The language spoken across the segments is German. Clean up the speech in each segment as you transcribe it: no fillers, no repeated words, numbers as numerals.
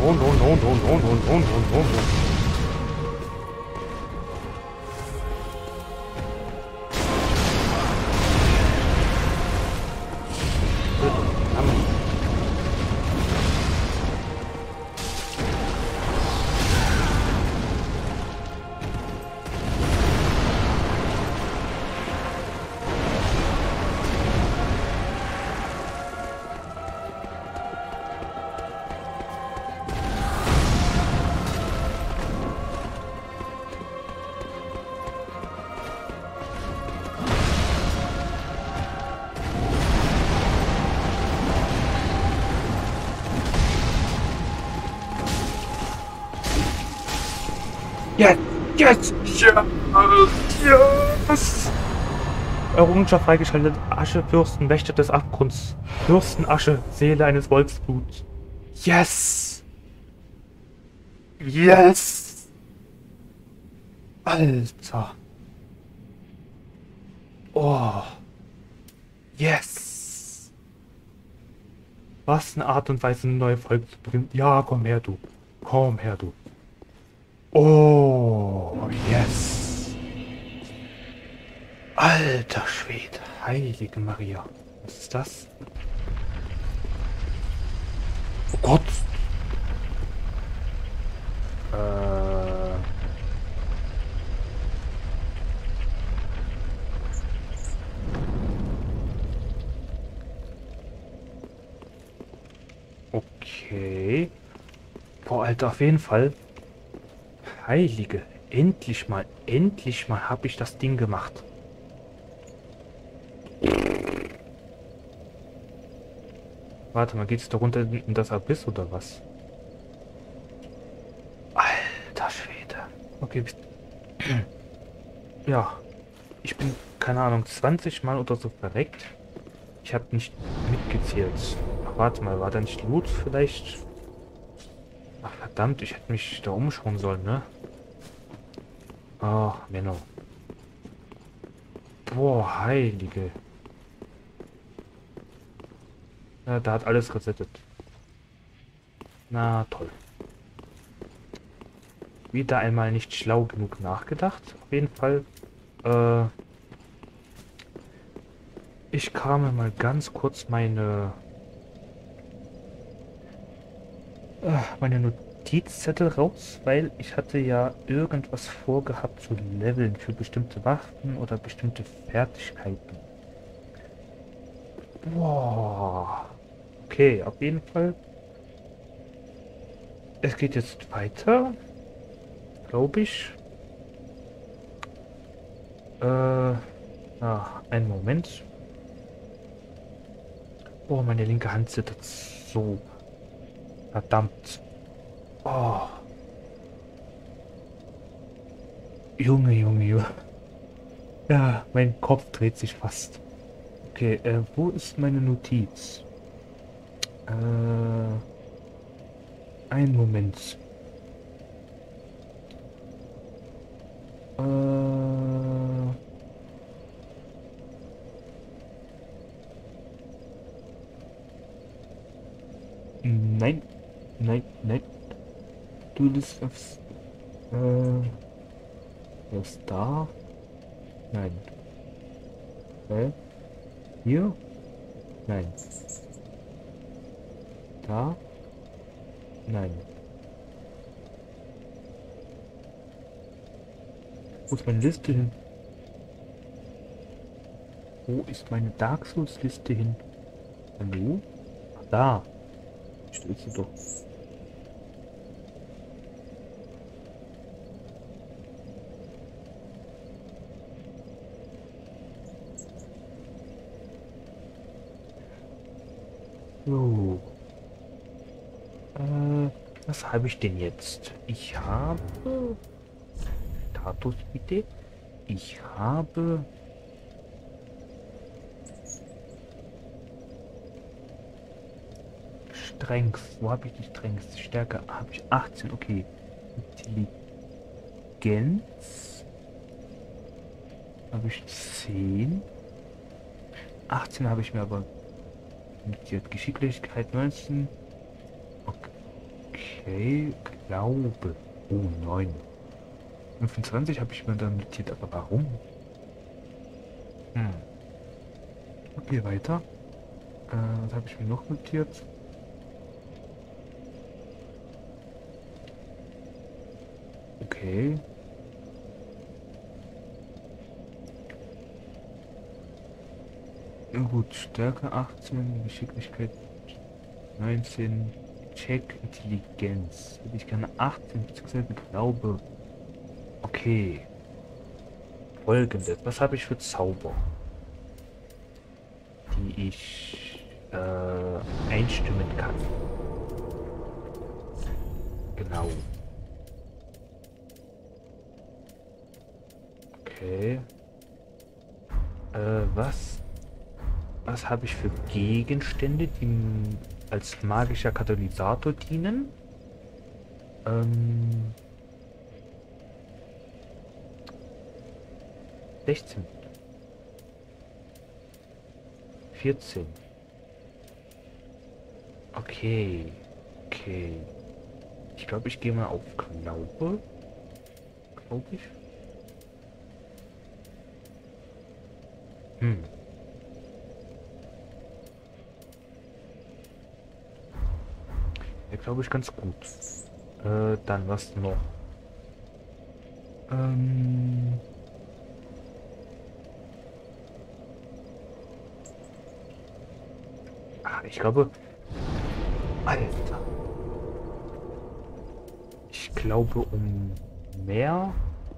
Yes! Yes! Yes! Errungenschaft freigeschaltet. Asche, Fürsten, Wächter des Abgrunds. Fürsten, Asche, Seele eines Wolfsbluts. Yes! Yes! Alter. Oh. Yes! Was eine Art und Weise, eine neue Folge zu beginnen. Ja, komm her, du. Komm her, du. Oh, yes. Alter Schwede. Heilige Maria. Was ist das? Oh Gott. Okay. Boah, Alter, auf jeden Fall. Heilige. Endlich mal habe ich das Ding gemacht. Warte mal, geht's da runter in das Abyss oder was? Alter Schwede. Okay, ja. Ich bin, keine Ahnung, 20 Mal oder so verreckt. Ich habe nicht mitgezählt. Ach, warte mal, war da nicht Loot vielleicht? Ach, verdammt, ich hätte mich da umschauen sollen, ne? Oh, Menno. Boah, Heilige. Ja, da hat alles resettet. Na, toll. Wieder einmal nicht schlau genug nachgedacht. Auf jeden Fall. Ich krame mal ganz kurz meine Notizzettel raus, weil ich hatte ja irgendwas vorgehabt zu leveln für bestimmte Waffen oder bestimmte Fertigkeiten. Boah. Okay, auf jeden Fall. Es geht jetzt weiter. Glaube ich. Einen Moment. Oh, meine linke Hand zittert so. Verdammt. Oh. Junge, Junge, Junge. Ja, mein Kopf dreht sich fast. Okay, wo ist meine Notiz? Einen Moment. Nein. Nein, nein. Du bist aufs... was da? Nein. Hier? Nein. Da? Nein. Wo ist meine Liste hin? Wo ist meine Dark Souls Liste hin? Hallo? Ach, da. Steht sie doch. So. Was habe ich denn jetzt? Ich habe... Status bitte. Ich habe... Strength. Wo habe ich die Strength? Stärke habe ich 18. Okay. Intelligenz habe ich 10. 18 habe ich mir aber notiert. Geschicklichkeit 19. Okay, glaube. Oh, 9. 25 habe ich mir dann notiert, aber warum? Hm. Okay, weiter. Was habe ich mir noch notiert? Okay. Na gut, Stärke 18, Geschicklichkeit 19, Check, Intelligenz. Hätte ich gerne 18, beziehungsweise Glaube. Okay. Folgendes. Was habe ich für Zauber? Die ich einstimmen kann. Genau. Okay. Was habe ich für Gegenstände, die als magischer Katalysator dienen? 16. 14. Okay. Okay. Ich glaube, ich gehe mal auf Glaube. Glaube ich. Ja, glaube ich, ganz gut. Dann was noch? Ich glaube... Alter. Ich glaube, um mehr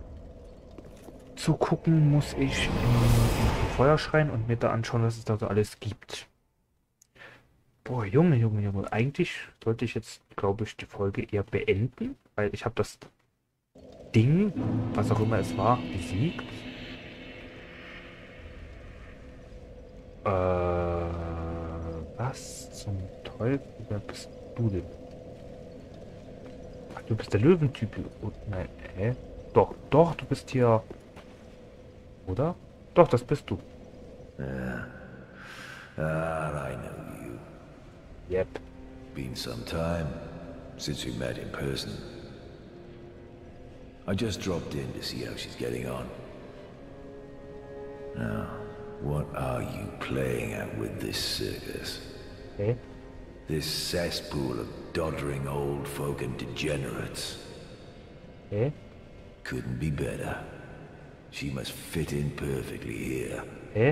zu gucken, muss ich in den Feuerschrein und mir da anschauen, was es da so alles gibt. Boah, Junge, Junge, Junge. Eigentlich sollte ich jetzt, glaube ich, die Folge eher beenden, weil ich habe das Ding, was auch immer es war, besiegt. Was zum Teufel? Wer bist du denn? Ach, du bist der Löwentyp. Oh, nein, Doch, doch, du bist hier. Oder? Doch, das bist du. I know you. Yep. Been some time since we met in person. I just dropped in to see how she's getting on. Now, what are you playing at with this circus? Okay. This cesspool of doddering old folk and degenerates. Okay. Couldn't be better. She must fit in perfectly here. Okay.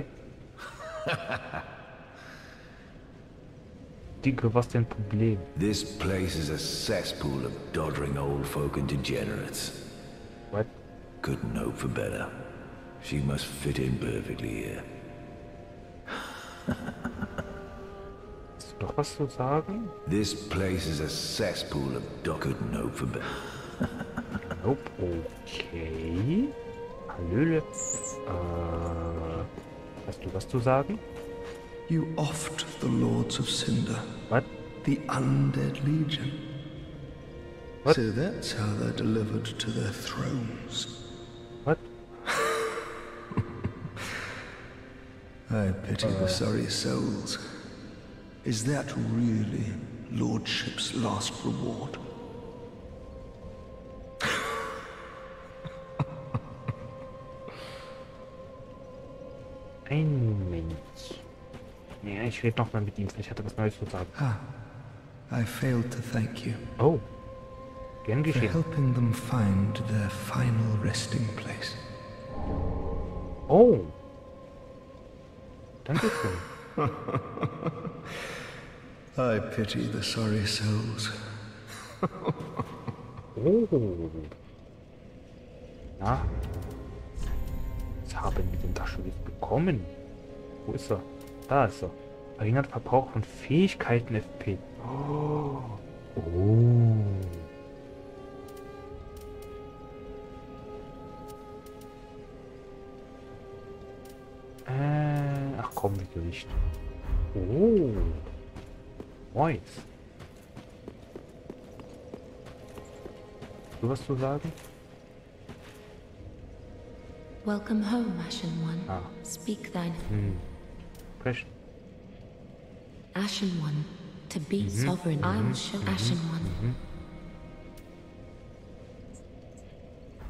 Dinke, was denn Problem? This place is a cesspool of doddering old folk and degenerates. What? Couldn't hope for better. She must fit in perfectly here. Hast du noch was zu sagen? This place is a cesspool of couldn't hope for better. Nope. Okay. Hallöle. Hast du was zu sagen? You offed the Lords of Cinder. What? The Undead Legion. What? So that's how they're delivered to their thrones. What? I pity the sorry souls. Is that really Lordship's last reward? Ein Moment. Ja, ich rede nochmal mit ihm. Vielleicht hat er was Neues zu sagen. I failed to thank you Oh. Gern for geschehen. helping them find their final resting place. Oh. Dankeschön. I pity the sorry souls. Oh. Na. Was haben wir denn da schon jetzt bekommen? Wo ist er? Da ist er. Verringert Verbrauch von Fähigkeiten FP. Oh. Oh. Ach komm, bitte nicht. Oh. Nice. Du was zu sagen? Welcome home, Ashen One. Ah. Speak thine. Sprechen. Ashen One, to be sovereign, I will show Ashen One.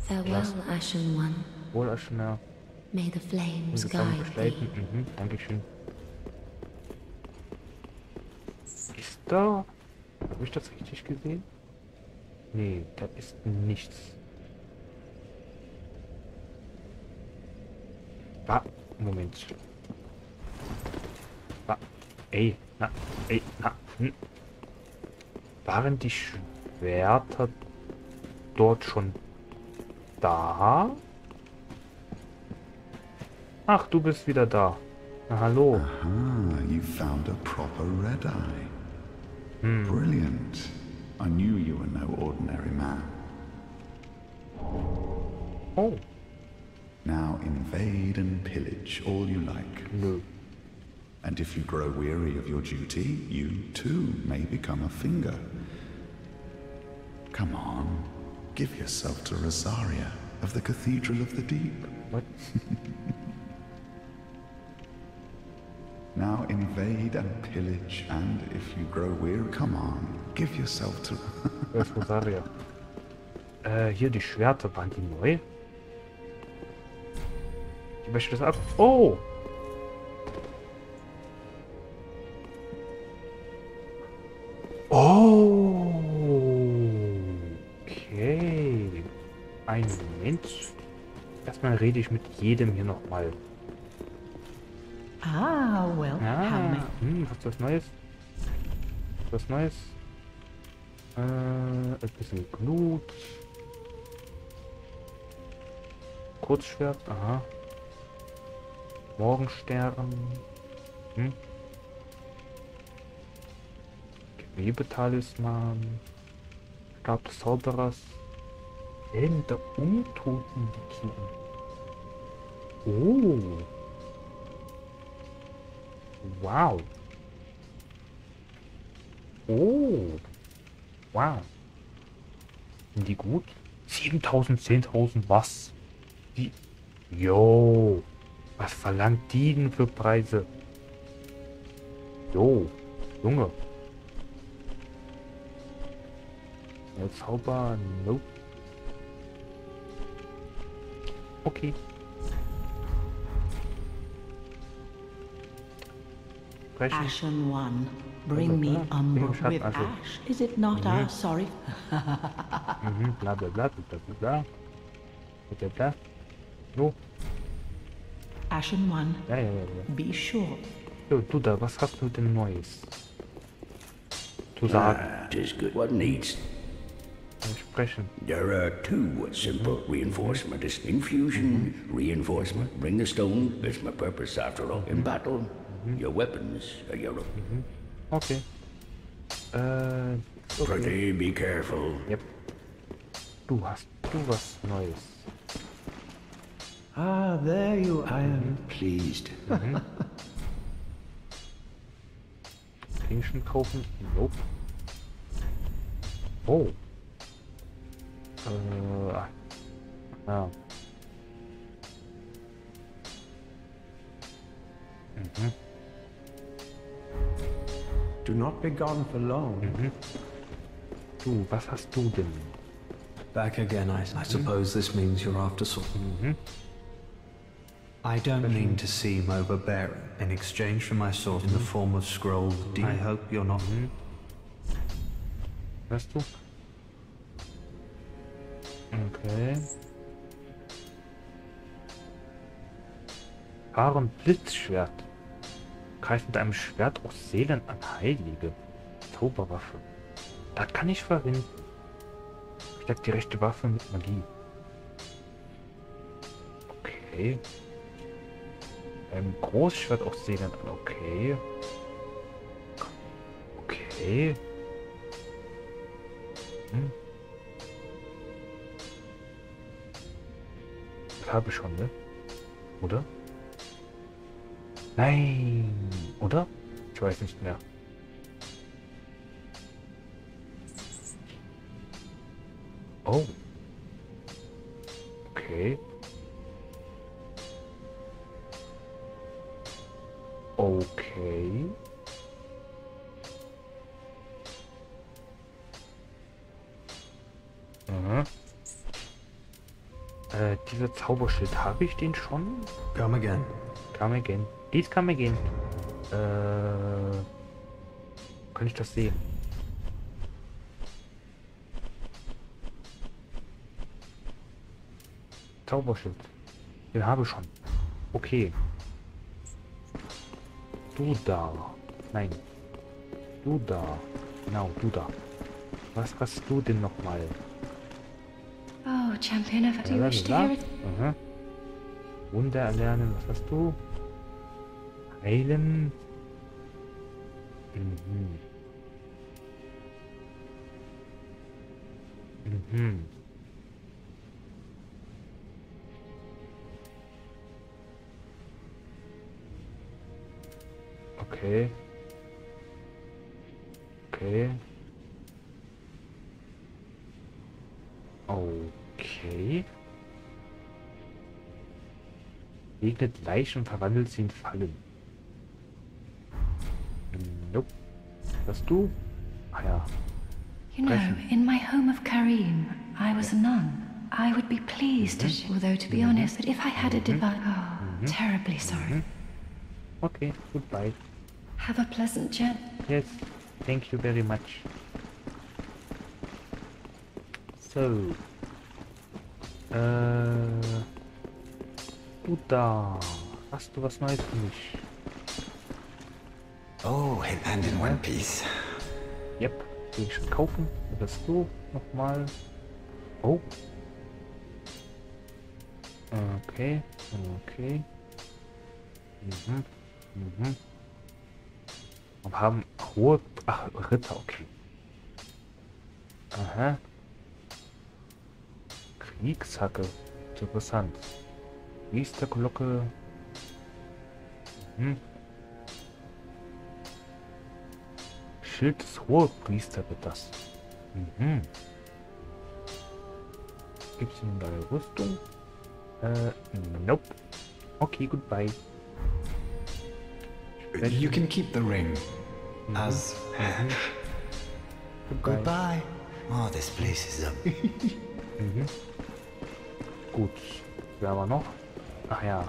Farewell, Ashen One. Wohl Aschener. May the flames Zusammen guide begleiten. thee. Dankeschön. Ist da... Habe ich das richtig gesehen? Nee, da ist nichts. Moment. Ey, na, Waren die Schwerter dort schon da? Ach, du bist wieder da. Na, hallo. Ah, you found a proper red-eye. Brilliant. I knew you were no ordinary man. Oh, Now invade and pillage all you like. nö. And if you grow weary of your duty, you too may become a finger. Come on, give yourself to Rosaria of the Cathedral of the Deep. What? Now invade and pillage, and if you grow weary, come on, give yourself to... Wer ist Rosaria? Hier die Schwerter, waren die neu? Die wäsche das ab. Oh! Oh! Okay. Einen Moment. Erstmal rede ich mit jedem hier nochmal. Ah, well, how may... Hast du was Neues? Was Neues? Ein bisschen Glut. Kurzschwert, aha. Morgenstern. Gewebetalisman. Stab des Zauberers. Helm der Untoten Legionen. Oh. Wow. Oh. Wow. Sind die gut? 7000, 10.000, was? Die... Jo. Was verlangt die denn für Preise? Jo. Junge. Ja, Zauber, nope. Okay. Sprechen. Ashen One, bring me a book with ash. Is it not sorry? Bla bla bla bla bla bla. Bla bla. No. Ashen One, Ja. be sure. Jo, du da, was hast du denn Neues zu sagen? Tis good. What needs? Sprechen. There are two simple reinforcements. Infusion, reinforcement. Bring the stone. It's my purpose after all. In battle, your weapons are your own. Okay. Okay. Pretty be careful. Yep. Hast du was Neues? Ah, there you are. I am pleased. Klingeln kaufen? Nope. Oh. Ja. Do not be gone for long. Du, was hast du denn? Back again, I suppose this means you're after sword. I don't mean to seem overbearing. In exchange for my sword in the form of scroll, I hope you're not... Weißt du? Okay. Fahren Blitzschwert. Greift mit einem Schwert aus Seelen an Heilige. Zauberwaffe. Das kann ich verwenden. Stärkt die rechte Waffe mit Magie. Okay. Großschwert aus Seelen an. Okay. Okay. Das habe ich schon, ne? Oder? Nein! Oder? Ich weiß nicht mehr. Oh. Okay. Okay. Aha. Dieser Zauberschild, habe ich den schon? Come again. Come again. Please come again. Kann ich das sehen? Zauberschild. Den habe ich schon. Okay. Du da. Nein. Du da. Genau, du da. Was hast du denn nochmal? Oh, Champion of... Do you wish to hear it? Aha. Wunder erlernen. Was hast du? Heilen. Mhm. Mhm. Okay. Okay. Okay. Regnet Leichen und verwandelt sie in Fallen. Nope. Was du? Ah ja. You know, in my home of Karim, I was a nun. I would be pleased to although to be honest, that if I had a divine... Oh, terribly sorry. Okay, goodbye. Have a pleasant journey. Yes, thank you very much. So. Du da. Hast du was Neues für mich? Oh, a man in one piece. Yep, will ich schon kaufen. Das du nochmal. Oh. Okay, okay. Mhm, mhm. Und haben hohe... Ach, Ritter, okay. Aha. Kriegshacke. Interessant. Priesterglocke. Mhm. Schild des Hohepriesterritters. Mhm. Gibt's eine neue Rüstung? Nope. Okay, goodbye. You can keep the ring. As... Goodbye. Oh, this place is a... Gut. Wer haben wir noch? Ach ja.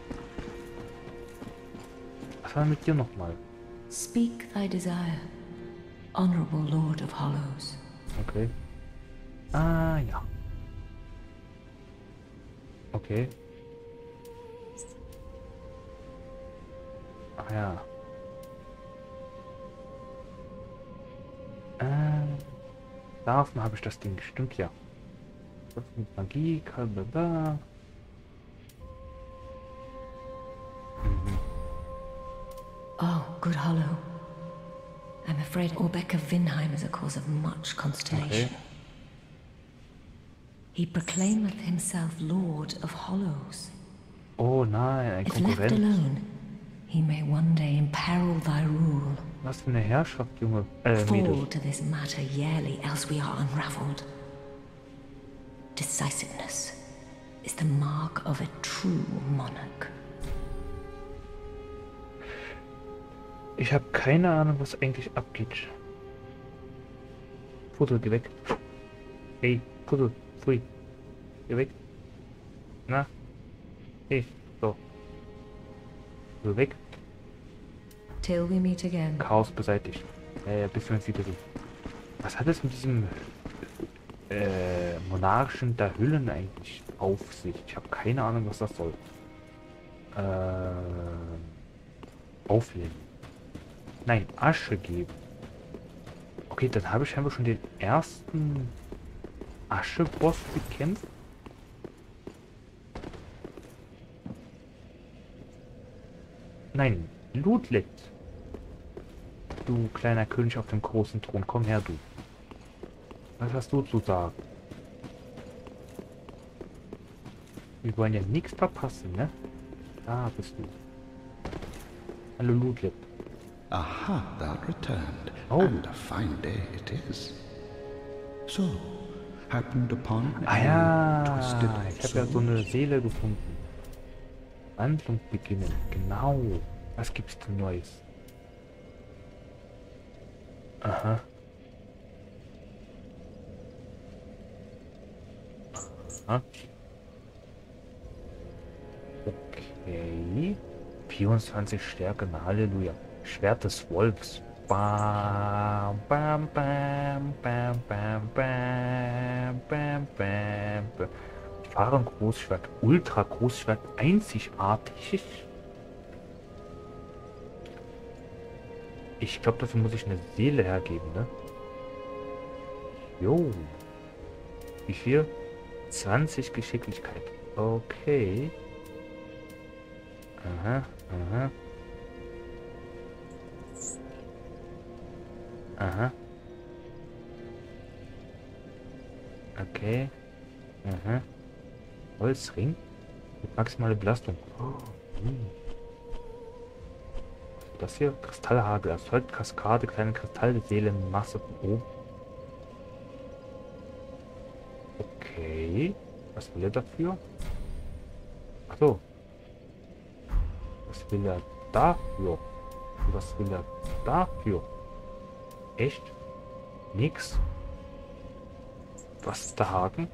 Was war mit dir nochmal? Speak thy desire, honorable Lord of Hollows. Okay. Ah, ja. Okay. Ach ja. Davon habe ich das Ding. Stimmt ja. Das mit Magie, kalbaba. Oh, good Hollow. I'm afraid Orbeck of Vinheim is a cause of much consternation. Okay. He proclaimeth himself Lord of Hollows. Oh nein, ein If left Konkurrent. alone, he may one day imperil thy rule. Was für eine Herrschaft, Junge. Fall Mädel. to this matter yearly, else we are unraveled. Decisiveness is the mark of a true monarch. Ich habe keine Ahnung, was eigentlich abgeht. Puzzle, geh weg. Hey, Puzzle, pfui. Geh weg. Na? Hey, so. Puzzle weg. Till we meet again. Chaos beseitigt. Bis wir uns wiedersehen. Was hat es mit diesem Monarchen der Hüllen eigentlich auf sich? Ich habe keine Ahnung, was das soll. Auflegen. Nein, Asche geben. Okay, dann habe ich scheinbar schon den ersten Asche-Boss bekämpft. Nein, Ludlet. Du kleiner König auf dem großen Thron, komm her, du. Was hast du zu sagen? Wir wollen ja nichts verpassen, ne? Da bist du. Hallo, Ludlet. Aha, thou returned. Oh. And a fine day it is. So, happened upon Ah a ja, twisted ich habe ja so eine Seele gefunden. Wandlung beginnen, genau. Was gibt's denn Neues? Aha. Aha. 24 Stärke, na Halleluja. Schwert des Wolfs. Bam, bam, bam, bam, bam, bam, bam, bam, bam. Fahren Großschwert, Ultra Großschwert, einzigartig. Ich glaube, dafür muss ich eine Seele hergeben, ne? Jo. Wie viel? 20 Geschicklichkeit. Okay. Aha, aha. Aha. Okay. Aha. Holzring. Mit maximale Belastung. Oh. Das hier? Kristallhagel. Erzeugt Kaskade, kleine Kristallseelen, Masse von oben. Okay. Was will er dafür? Ach so. Was will er dafür? Was will er dafür? Echt? Nix? Was ist der Haken?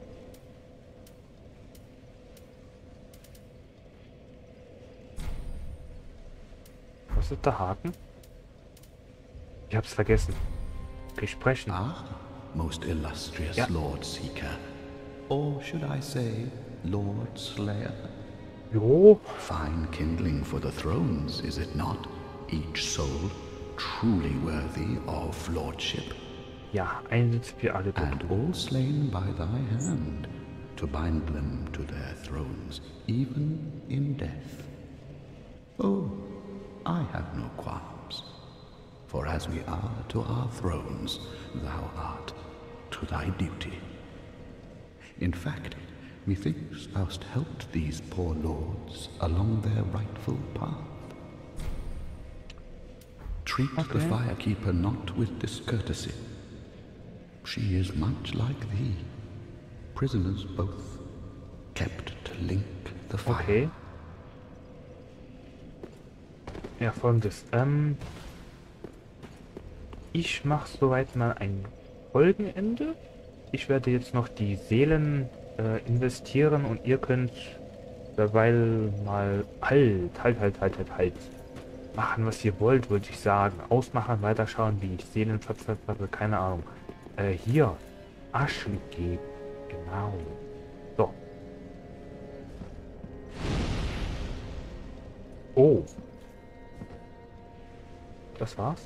Was ist der Haken? Ich hab's vergessen. Okay, sprechen. Ah, most illustrious Ja. Lord Seeker. Or should I say, Lord Slayer? Jo. Fine kindling for the thrones, is it not? Each soul truly worthy of lordship, Ja, Einsatz für alle and Tote. all slain by thy hand, to bind them to their thrones, even in death. Oh, I have no qualms, for as we are to our thrones, thou art to thy duty. In fact, methinks thou'st helped these poor lords along their rightful path. Treat the firekeeper not with discourtesy. She is much like thee. Prisoners both, kept to link the fire. Okay. Ja, folgendes. Ich mache soweit mal ein Folgenende. Ich werde jetzt noch die Seelen investieren und ihr könnt derweil mal halt. Machen, was ihr wollt, würde ich sagen. Ausmachen, weiterschauen, wie ich Seelen verpfeffere, keine Ahnung. Hier. Asche geben. Genau. So. Oh. Das war's.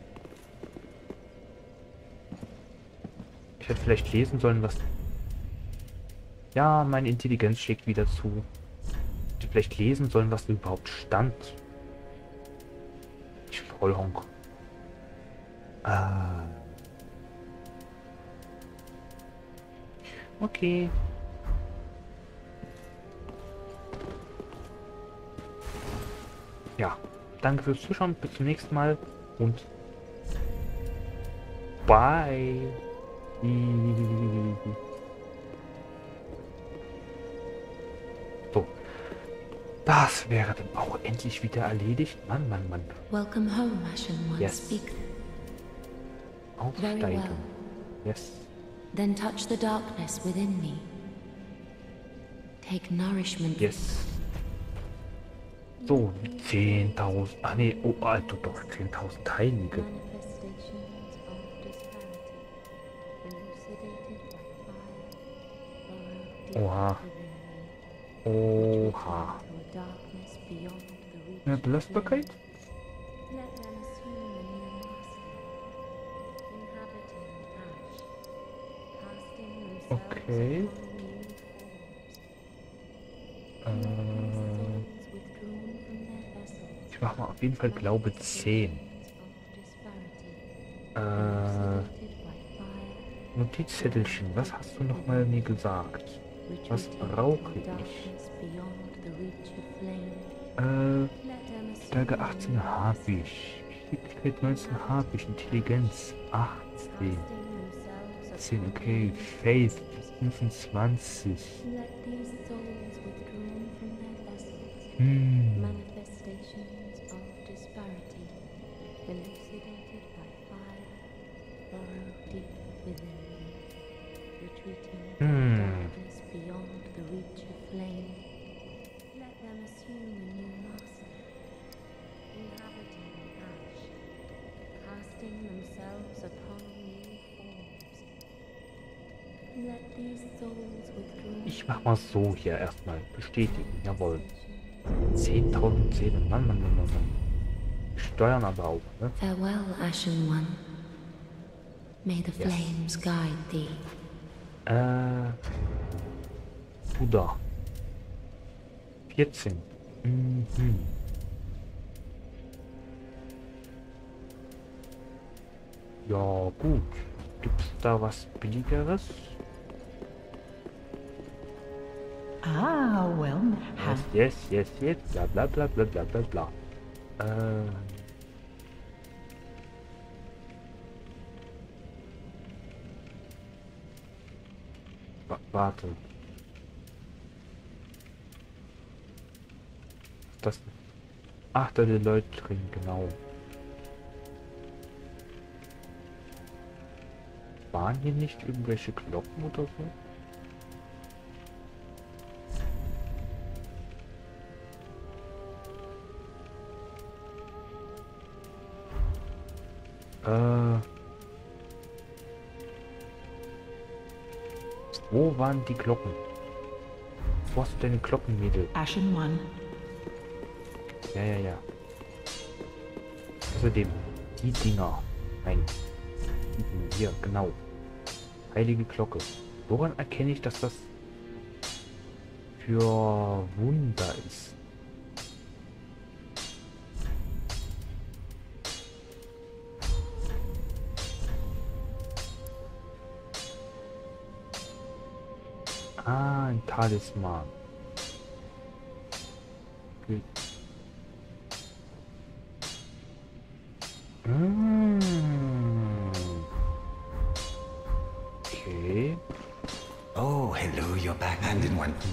Ich hätte vielleicht lesen sollen, was... Ja, meine Intelligenz schlägt wieder zu. Ich hätte vielleicht lesen sollen, was überhaupt stand. Ich Vollhonk. Okay. Ja, danke fürs Zuschauen, bis zum nächsten Mal und bye. So, das wäre dann auch endlich wieder erledigt. Mann. Welcome home, Ashen One. Yes. Speak. Very Aufsteigen. well. Yes. Then touch the darkness within me. Take nourishment. Yes. So, 10.000. Ah nee, oh Alter, doch 10.000 Heilige. Oha. Oha. Mehr Belastbarkeit? Okay. Ich mach mal auf jeden Fall Glaube 10. Notizzettelchen, was hast du noch mal mir gesagt? Was brauche ich? Stärke 18 habe ich. Geschicklichkeit 19 habe ich. Intelligenz 18. 10, okay. Faith 25. Ich mach mal so hier erstmal. Bestätigen. Jawohl. 10.000 Seelen. Mann, Mann, Mann, Mann, Mann. Steuern aber auch, ne? Farewell, Ashen One. May the flames guide thee. Buddha. 14. Mhm. Ja, gut. Gibt's da was Billigeres? Ah, well, Yes, bla bla bla bla bla bla bla. Warte. Das. Ach, da die Leute drin, genau. Waren hier nicht irgendwelche Glocken oder so? Wo waren die Glocken? Wo hast du deine Glocken, Mädel? Ashen One. Ja. Außerdem, die Dinger. Nein. Hier, genau. Heilige Glocke. Woran erkenne ich, dass das für Wunder ist? Ah, ein Talisman. Okay. Okay. Oh, hello, you're back. Hand in one.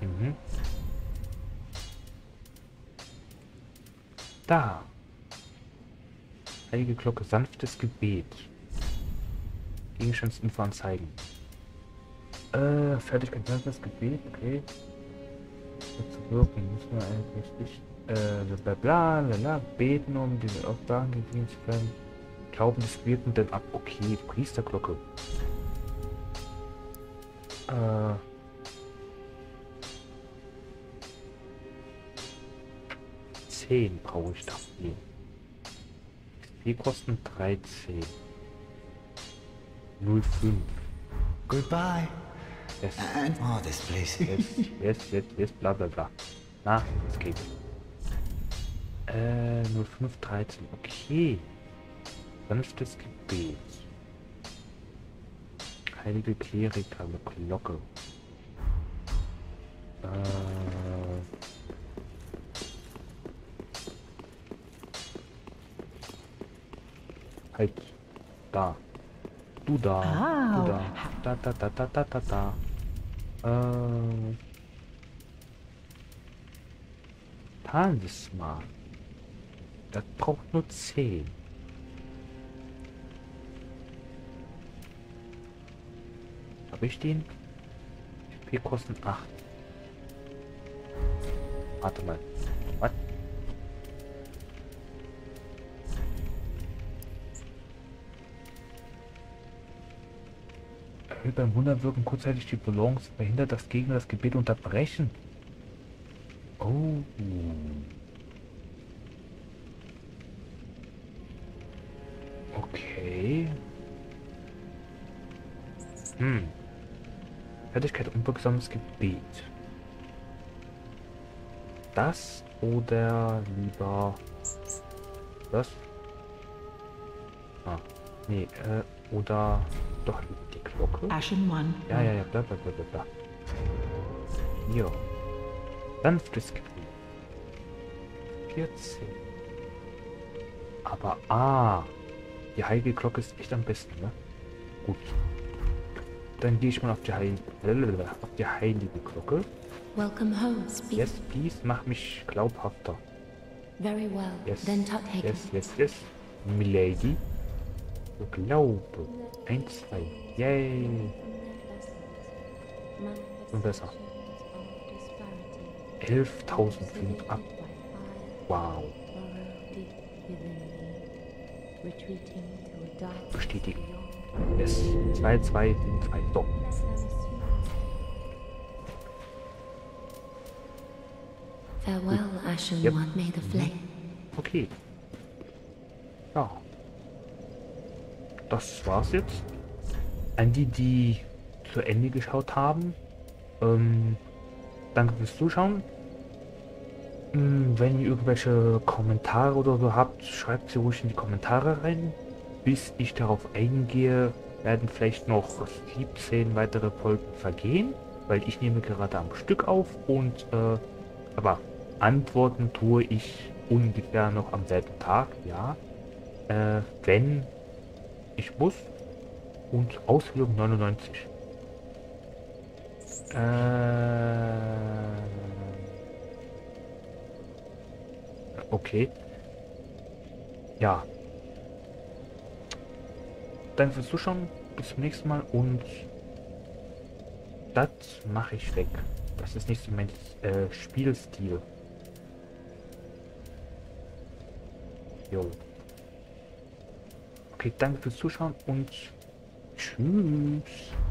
Da. Heilige Glocke, sanftes Gebet. Gegenstandsinfo anzeigen. Fertigkeit, sanftes Gebet, okay. Zu wirken, müssen wir eigentlich nicht. Bla, beten, um diese Aufgaben gegeben zu werden. Glauben des Wirkenden ab. Okay, Priesterglocke. 10 brauche ich dafür. XP kosten 13. 05. Goodbye. Yes. And oh, this place. Yes, bla bla bla. Na, es geht. 0513. Okay. Sanftes Gebet. Heilige Kleriker mit Glocke. Halt. Da. Du da. Ah. Du da. Talisman. Das braucht nur 10. Habe ich den? XP kosten 8. Warte mal. Was? Erhöht beim Wunderwirken kurzzeitig die Balance, verhindert, dass Gegner das Gebet unterbrechen. Oh. Okay. Fertigkeit unwirksames Gebet. Das oder lieber das? Ah, nee, oder doch die Glocke? Ashen One. Ja, bla. Hier. Sanftes Gebet. 14. Aber, die heilige Glocke ist echt am besten, ne? Gut. Dann gehe ich mal auf die heilige Glocke. Welcome home, speak. Yes, please, mach mich glaubhafter. Very well. Yes, Then Tuthagen. yes. Milady. Glaube. 1, 2. Yay. Und besser. 11.005 ab. Wow. Bestätigen. Yes. 2, 2, 7, 2. So. Farewell, Ashen Yep. One. May the flame. Okay. Ja. Das war's jetzt. An die, die zu Ende geschaut haben, danke fürs Zuschauen. Wenn ihr irgendwelche Kommentare oder so habt, schreibt sie ruhig in die Kommentare rein. Bis ich darauf eingehe, werden vielleicht noch 17 weitere Folgen vergehen, weil ich nehme gerade am Stück auf und aber antworten tue ich ungefähr noch am selben Tag, ja. Wenn ich muss. Und Ausführung 99. Okay. Ja. Danke fürs Zuschauen. Bis zum nächsten Mal. Und das mache ich weg. Das ist nicht so mein Spielstil. Jo. Okay, danke fürs Zuschauen und tschüss.